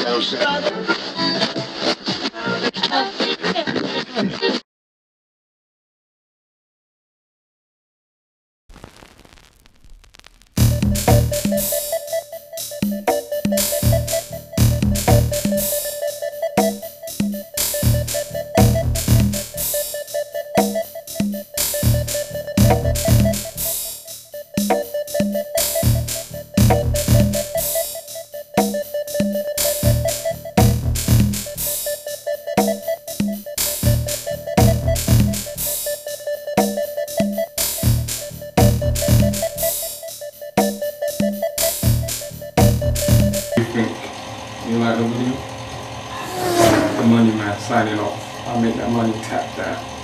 You like the video? The money man signing off. I'll make that money tap that.